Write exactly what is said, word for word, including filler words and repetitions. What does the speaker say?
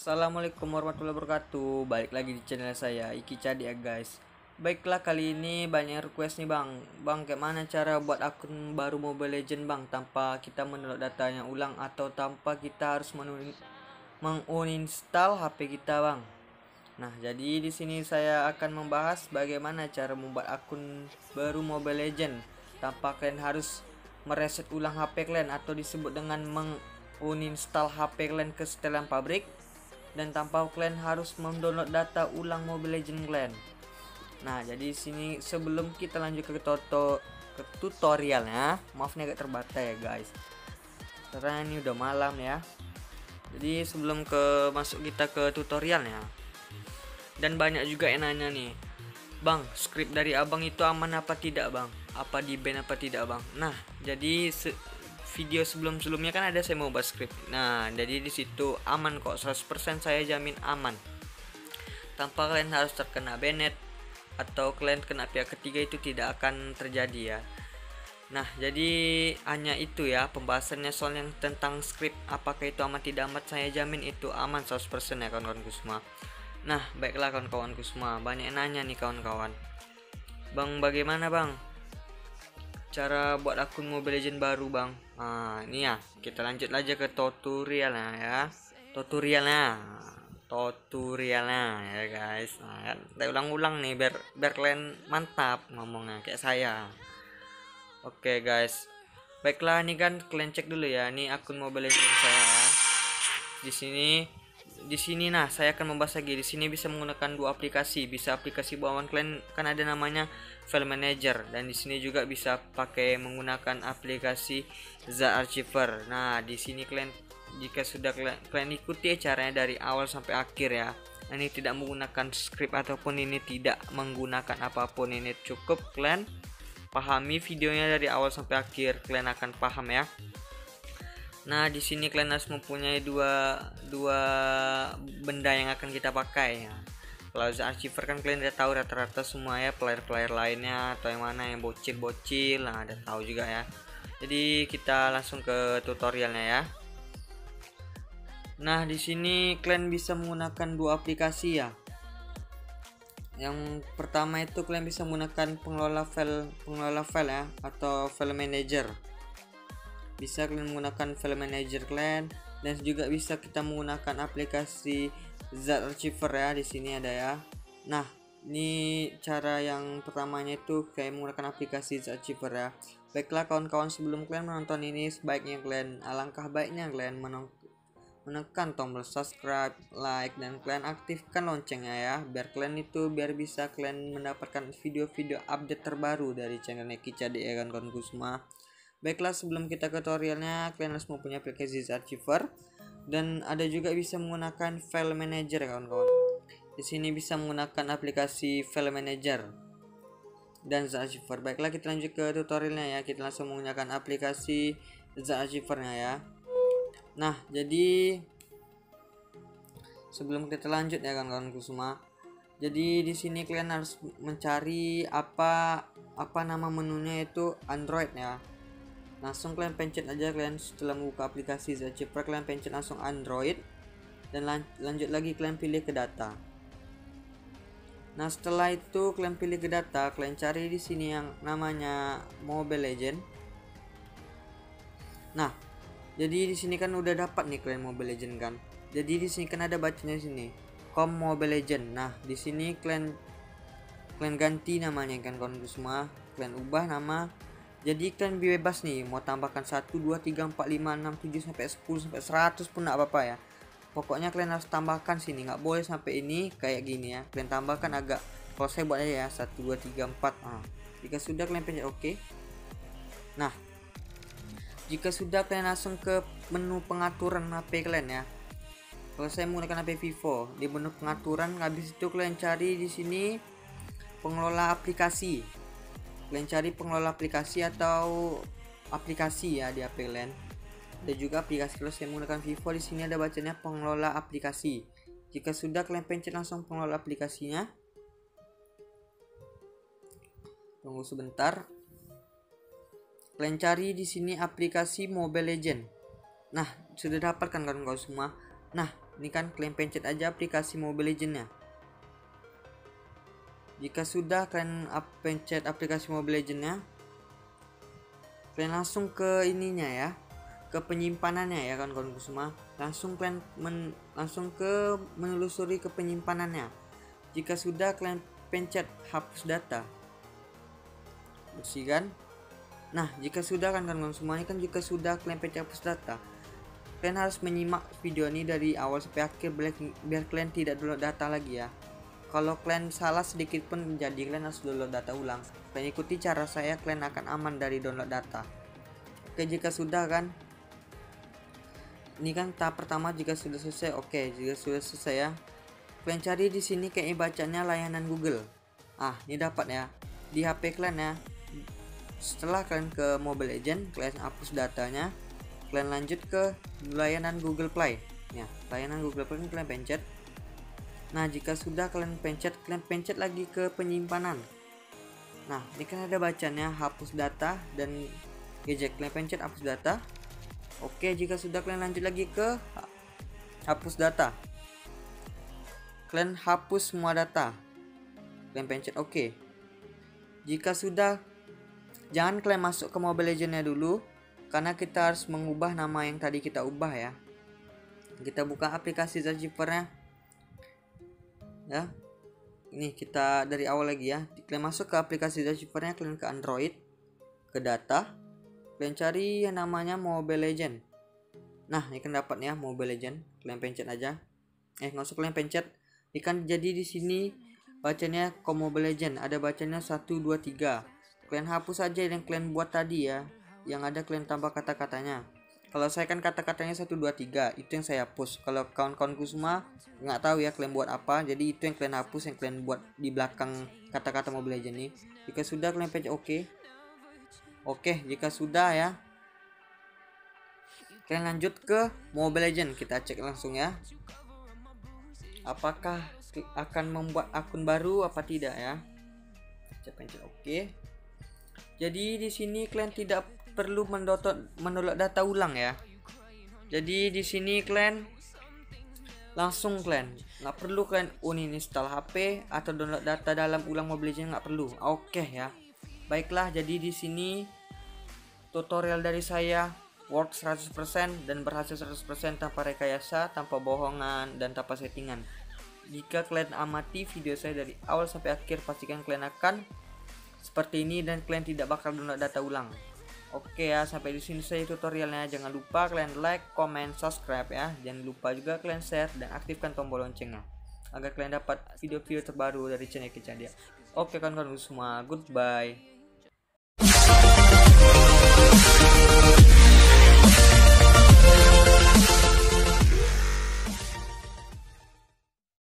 Assalamualaikum warahmatullahi wabarakatuh. Balik lagi di channel saya Iki Cadi ya guys. Baiklah, kali ini banyak request nih bang. Bang, kayak mana cara buat akun baru Mobile Legend bang, tanpa kita mendownload datanya ulang atau tanpa kita harus menguninstall H P kita bang. Nah, jadi di sini saya akan membahas bagaimana cara membuat akun baru Mobile Legend tanpa kalian harus mereset ulang H P kalian atau disebut dengan menguninstall H P kalian ke setelan pabrik, dan tanpa kalian harus mendownload data ulang Mobile Legend kalian. Nah, jadi sini sebelum kita lanjut ke toto ke tutorialnya, maaf nih agak terbata ya guys, karena ini udah malam ya. Jadi sebelum ke masuk kita ke tutorialnya, dan banyak juga yang nanya nih, bang, script dari abang itu aman apa tidak bang, apa di ban apa tidak bang. Nah, jadi se video sebelum-sebelumnya kan ada saya mau bahas script. Nah, jadi di situ aman kok, seratus persen saya jamin aman. Tanpa kalian harus terkena banned atau kalian kena pihak ketiga, itu tidak akan terjadi ya. Nah, jadi hanya itu ya pembahasannya soal yang tentang script, apakah itu aman tidak aman, saya jamin itu aman seratus persen ya kawan-kawanku semua. Nah, baiklah kawan-kawanku semua, banyak yang nanya nih kawan-kawan, bang, bagaimana bang cara buat akun Mobile Legend baru bang? Nah, ini ya, kita lanjut aja ke tutorialnya ya. Tutorialnya, tutorialnya ya guys. Nah, kita ulang-ulang nih biar biar kalian mantap ngomongnya kayak saya. Oke guys, baiklah, ini kan kalian cek dulu ya, ini akun Mobile Legend saya ya. Di sini di sini nah saya akan membahas lagi. Di sini bisa menggunakan dua aplikasi, bisa aplikasi bawaan kalian kan ada namanya File Manager, dan di sini juga bisa pakai menggunakan aplikasi ZArchiver. Nah, di sini kalian jika sudah kalian, kalian ikuti caranya dari awal sampai akhir ya. Ini tidak menggunakan script ataupun ini tidak menggunakan apapun, ini cukup kalian pahami videonya dari awal sampai akhir, kalian akan paham ya. Nah, di sini kalian harus mempunyai dua dua benda yang akan kita pakai ya. Kalau ZArchiver kan kalian udah tahu rata-rata semua ya, player-player lainnya atau yang mana yang bocil-bocil, nah ada tahu juga ya. Jadi kita langsung ke tutorialnya ya. Nah, di sini kalian bisa menggunakan dua aplikasi ya. Yang pertama itu kalian bisa menggunakan pengelola file pengelola file ya, atau File Manager. Bisa kalian menggunakan File Manager kalian, dan juga bisa kita menggunakan aplikasi ZArchiver ya. Di sini ada ya. Nah, ini cara yang pertamanya itu kayak menggunakan aplikasi ZArchiver ya. Baiklah kawan-kawan, sebelum kalian menonton ini, sebaiknya kalian, alangkah baiknya kalian menekan tombol subscribe, like, dan kalian aktifkan loncengnya ya, biar kalian itu biar bisa kalian mendapatkan video-video update terbaru dari channel Iki Cadi ya kawan-kawanku semua. Baiklah, sebelum kita ke tutorialnya, kalian harus mempunyai aplikasi ZArchiver, dan ada juga bisa menggunakan File Manager kawan-kawan. Di sini bisa menggunakan aplikasi File Manager dan ZArchiver. Baiklah, kita lanjut ke tutorialnya ya. Kita langsung menggunakan aplikasi ZArchiver-nya ya. Nah, jadi sebelum kita lanjut ya kawan-kawanku semua, jadi di sini kalian harus mencari apa apa nama menunya, itu Android ya. Langsung kalian pencet aja, kalian setelah membuka aplikasi ZArchiver kalian pencet langsung Android, dan lan lanjut lagi kalian pilih ke data. Nah, setelah itu kalian pilih ke data, kalian cari di sini yang namanya Mobile Legend. Nah, jadi di sini kan udah dapat nih kalian Mobile Legend kan. Jadi di sini kan ada bacanya di sini, com Mobile Legend. Nah, di sini kalian kalian ganti namanya kan kawan semua, kalian ubah nama. Jadi kalian bebas nih mau tambahkan satu, dua, tiga, empat, lima, enam, tujuh sampai sepuluh sampai seratus pun enggak apa-apa ya. Pokoknya kalian harus tambahkan sini, nggak boleh sampai ini kayak gini ya. Kalian tambahkan agak, kalau saya buat aja ya satu, dua, tiga, empat. Nah, jika sudah kalian pencet oke. Nah, jika sudah kalian langsung ke menu pengaturan H P kalian ya. Kalau saya menggunakan H P Vivo, di menu pengaturan, habis itu kalian cari di sini pengelola aplikasi. Kalian cari pengelola aplikasi atau aplikasi ya di H P kalian. Ada juga aplikasi. Kalau saya menggunakan Vivo, di sini ada bacanya pengelola aplikasi. Jika sudah kalian pencet langsung pengelola aplikasinya. Tunggu sebentar. Kalian cari di sini aplikasi Mobile Legend. Nah, sudah dapat kan kawan-kawan semua. Nah, Ini kan kalian pencet aja aplikasi Mobile Legends-nya. Jika sudah kalian up pencet aplikasi Mobile Legends-nya, kalian langsung ke ininya ya, ke penyimpanannya ya kan kawan semua. Langsung kalian men, langsung ke menelusuri ke penyimpanannya. Jika sudah kalian pencet hapus data, bersihkan. Nah, jika sudah kan kawan semua, ini kan jika sudah kalian pencet hapus data, kalian harus menyimak video ini dari awal sampai akhir biar, biar kalian tidak download data lagi ya. Kalau kalian salah sedikit pun jadi kalian harus download data ulang. Kalian ikuti cara saya, kalian akan aman dari download data. Oke, jika sudah kan, ini kan tahap pertama jika sudah selesai. Oke, jika sudah selesai ya, kalian cari di sini kayak bacanya layanan Google. Ah, ini dapat ya di H P kalian ya. Setelah kalian ke Mobile Legends, kalian hapus datanya, kalian lanjut ke layanan Google Play. Ya, layanan Google Play ini kalian pencet. Nah, jika sudah kalian pencet, kalian pencet lagi ke penyimpanan. Nah, ini kan ada bacanya hapus data dan gadget. Kalian pencet hapus data. Oke, jika sudah kalian lanjut lagi ke hapus data. Kalian hapus semua data. Kalian pencet oke. Jika sudah, jangan kalian masuk ke Mobile Legends-nya dulu, karena kita harus mengubah nama yang tadi kita ubah ya. Kita buka aplikasi Zipper-nya. Ya, ini kita dari awal lagi ya. Kalian masuk ke aplikasi Zipper-nya, kalian ke Android, ke data, kalian cari yang namanya Mobile Legends. Nah, ini kan dapat ya Mobile Legends. Kalian pencet aja. Eh, nggak usah kalian pencet. Ini kan jadi di sini bacanya ke Mobile Legends. Ada bacanya satu dua tiga. Kalian hapus aja yang kalian buat tadi ya. Yang ada kalian tambah kata-katanya. Kalau saya kan kata-katanya satu dua tiga, itu yang saya hapus. Kalau kawan-kawanku semua nggak tahu ya kalian buat apa, jadi itu yang kalian hapus, yang kalian buat di belakang kata-kata Mobile Legends ini. Jika sudah kalian pencet oke. Oke, jika sudah ya, kalian lanjut ke Mobile Legends. Kita cek langsung ya, apakah akan membuat akun baru apa tidak ya. Saya pencet oke. Jadi di sini kalian tidak perlu mendownload mendownload data ulang ya. Jadi di sini kalian langsung kalian nggak perlu kalian uninstall H P atau download data dalam ulang Mobile Legends, nggak perlu. Oke ya. Baiklah, jadi di sini tutorial dari saya work seratus persen dan berhasil seratus persen tanpa rekayasa, tanpa bohongan dan tanpa settingan. Jika kalian amati video saya dari awal sampai akhir, pastikan kalian akan seperti ini dan kalian tidak bakal download data ulang. Oke ya, sampai di sini saya tutorialnya. Jangan lupa kalian like, comment, subscribe ya. Jangan lupa juga kalian share dan aktifkan tombol loncengnya agar kalian dapat video-video terbaru dari channel Kecandia. Oke kawan-kawan semua, goodbye.